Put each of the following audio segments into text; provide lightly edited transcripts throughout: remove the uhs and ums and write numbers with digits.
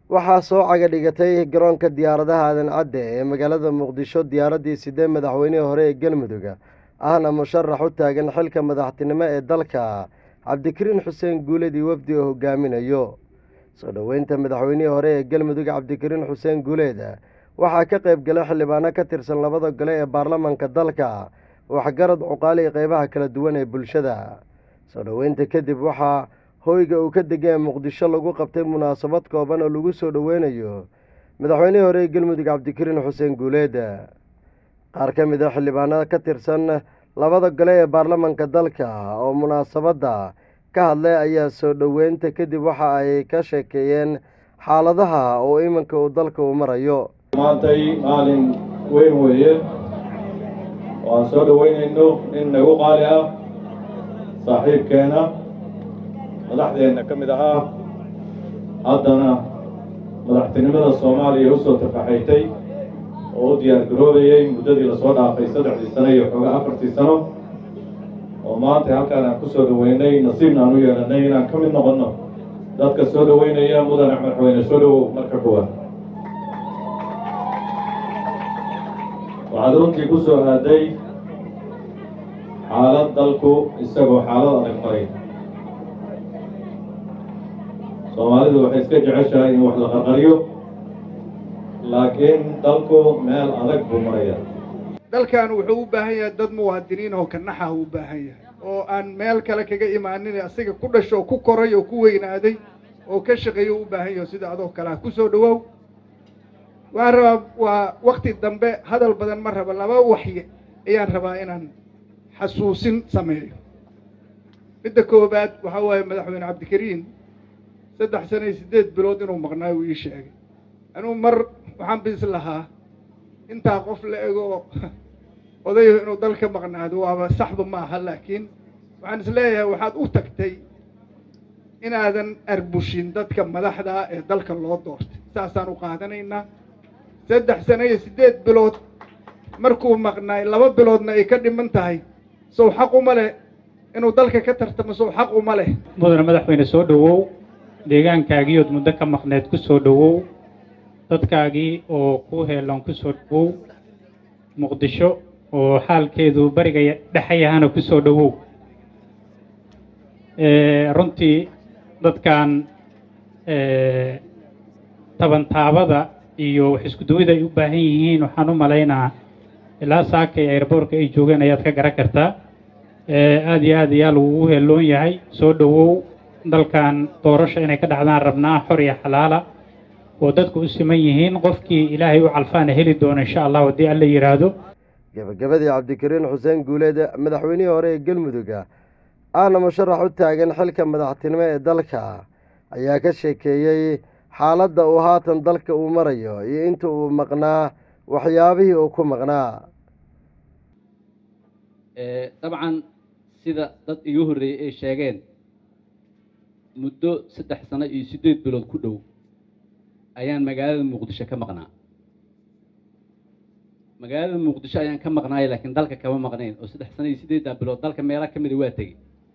waxaa soo caga dhigatay garoonka diyaaradaha aadan cadde ee magaalada muqdisho diyaaraddii sidee madaxweynihii hore ee galmudug ahna musharax u taagan xilka madaxtinimo ee dalka cabdikariin xuseen guuleed iyo wafdi oo hogaaminayo soo dhoweynta madaxweynihii hore ee galmudug cabdikariin xuseen guuleed waxaa ka qayb galay xildhibaano ka tirsan labada gole ee baarlamaanka dalka waxgarad cuqaali iyo qeybaha kala duwan ee bulshada soo dhoweynta kadib waxaa hoyga uu ka degan muqdisho lagu qabtay munaasabad kooban oo lagu soo dhoweynayo madaxweynihii hore ee galmudug cabdikariin xuseen guuleed qaar ka mid a xildhibaanada ka tirsan labada gole ee baarlamaanka dalka oo munaasabadda ka hadlay ayaa soo dhoweynta kadib waxa ay ka sheekeeyeen xaaladaha oo iminka uu dalka uu marayo. maantay maalin weyn weeye oo aan soo dhoweynayno nin nagu qaali ah saaxiibkeena madaxdeenna ka mid ahaa haddana madaxtinimada soomaaliya u soo tafaxaytay oo u diyaar garoobayay muddadii lasoo dhaafay 3 sano iyo xoogaa 4 sano oo maanta halkaan aan ku soo dhoweynay nasiibna aan u yeelanay inaan ka mid noqonno dadka soo dhoweynaya mudane madaxweyne soo dhowow marka koowaad. waxaad runtii ku soo aaday xaalad dalku isagoo xaalad adag maray. soomaalidu waxay iska jeceshahay in wax la qarqariyo laakiin dalku meel adag buu maraya. dalkan wuxuu u baahan yahay dad muwaadiniin oo ka naxah u baahan yahay oo aan meel kale kaga imaanin asiga ku dhasho ku koray oo ku weynaaday oo ka shaqeeyo u baahan yahay sida adoo kale ku soo dhawow. waan rabaa waa waqti dambe hadal badan ma raba laba waxyi ayaan rabaa inaan xasuusin sameeyo. midda koobaad waxa waaye madaxweyne cabdikariin 3 sano iyo 8 bilood inuu maqnaa uu ii sheegay. anuu mar waxaan bis lahaa intaa qof la ego odayo inuu dalka maqnaado waaba saxba ma aha laakiin waxaan isleeyahay waxaad u tagtay inaadan arbushin dadka madaxda ee dalka loo doortay saasaan u qaadanaynaa. 3 sano iyo 8 bilood markuu maqnaay 2 biloodna ay ka dhiman tahay soo xaq uma leh inuu dalka ka tartamo soo xaq uma leh. mudane madaxweyne soo dhawow deegaankaagii oo muddo ka maqneed ku soo dhawow dadkaagii oo ku heelan ku soo dhawow muqdisho oo xaalkeedu bariga dhaxayahana ku soo dhawow. runtii dadkan tabantaabada iyo wax isku duwida ay u baahan yihiin waxaan u malaynaa ilaa saakay airboortka ay joogeen ayaad ka garan kartaa. aad iyo aad ayaa lagugu heeloon yahay soo dhawow dalkan doorasho inay ka dhacdaan rabnaa xor iyo xalaala oo dadku u siman yihiin qofkii ilaahay u calfaana heli doono insha allah haddii alla yiraahdo. gabagabadii cabdikariin xuseen guuleed madaxweynihii hore ee galmudug ahna musharax u taagan xilka madaxtinimo ee dalka ayaa ka sheekeeyey xaaladda uu haatan dalka uu marayo iyo inta uu maqnaa waxyaabihii uu ku maqnaa. dabcan sida dad igu horreeyey ay sheegeen muddo 3 sano iyo 8 bilood ku dhow ayaan magaalada muqdisho ka maqnaa. magaalada muqdisho ayaan ka maqnaay laakiin dalka kama maqnayn oo 3 sano iyo 8 bilood dalka meelo ka mid ah waa tegey.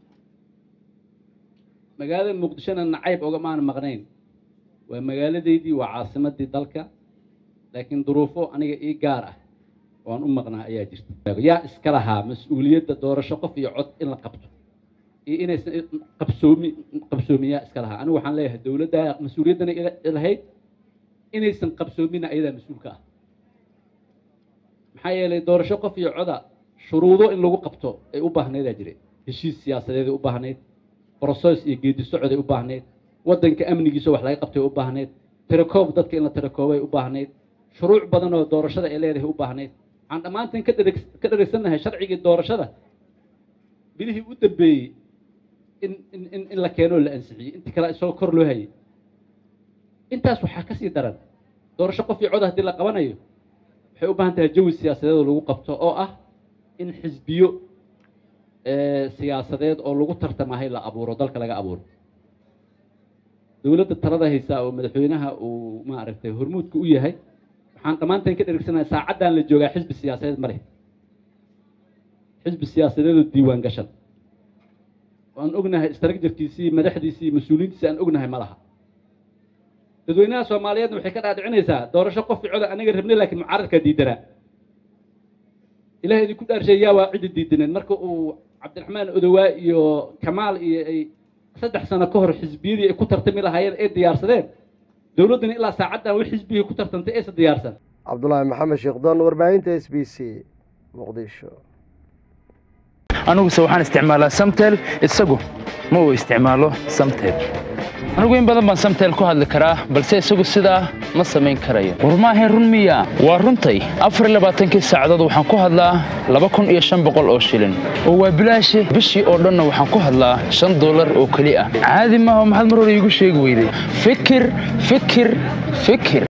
magaalada muqdishona nacayb ogamaan maqnayn waa magaaladeydii waa caasimadii dalka laakiin duruufo aniga ii gaar ah waan u maqnaa ayaa jirta. yaa iska lahaa mas-uuliyadda doorasho qof iyo cod in la qabto iyo inaysan qabsoomiyaa iska lahaa. anigu waxaan leeyahay dowladda mas-uuliyaddana lahayd inaysan qabsoomina ayadaa mas-uulka ah. maxaa yeelay doorasho qof iyo coda shuruudo in lagu qabto ay u baahneedaa jireen. heshiis siyaasadeed ay u baahneed, brosees iyo geedi socod ay u baahneed, waddanka amnigiisa wax laga qabtay ay u baahneed, tirakoob dadka in la tirakoobay u baahneed, shuruuc badan oo doorashada ay leedahay u baahneed. waxaan dhammaanteen ka dhereysanahay sharcigii doorashada bilihii u dambeeyey in la keeno la ansixiyey intii kale isagoo kor loo hayay. intaas waxaa ka sii daran doorasho qof iyo cod haddii la qabanayo waxay u baahan tahay jawi siyaasadeed oo lagu qabto oo ah in xisbiyo siyaasadeed oo lagu tartamahay la abuuro dalka laga abuuro. dowladda talada haysa oo madaxweynaha uu maaragtay hormuudka u yahay waxaan dhammaanteen ka dheregsanahay saacaddan la joogaa xisbi siyaasadeed ma leh. xisbi siyaasadeed oo diiwaan gashan waan ognahay istaraatiijiyadiisii madaxdiisii mas'uuliyiintiisa aan ognahay ma laha. dadweynaha Soomaaliyeed waxay ka dhaadhicinaysaa doorasho qof cod aniga rabnay laakiin mucaaradka diidana ilaahay idinku dhaarsheeyaa waa cid diidaneed marka uu Cabdiraxmaan Odowaa iyo Kamaal iyo ay 3 sano ka hor xisbiyadii ay ku tartami lahaayeen ee diyaarsadeen dawladdan ilaa saacadan wax xisbiyada ku tartantay ee diyaarsan Cabdullaahi Maxamed Sheekh Doon warbaahinta SBC Muqdisho anigu waxaan isticmaalaa Samtel isagu ma uu isticmaalo Samtel anigu in badan baan Samtel ku hadli karaa balse isagu sidaa ma samayn karayo warmaahay run miya waa runtay 24 saacadood waxaan ku hadlaa 2500 oo shilin oo waa bilaash bishii oo dhan waxaan ku hadlaa $5 oo kali ah caadi ma aha maxaad mar hore igu sheegi weyday fikir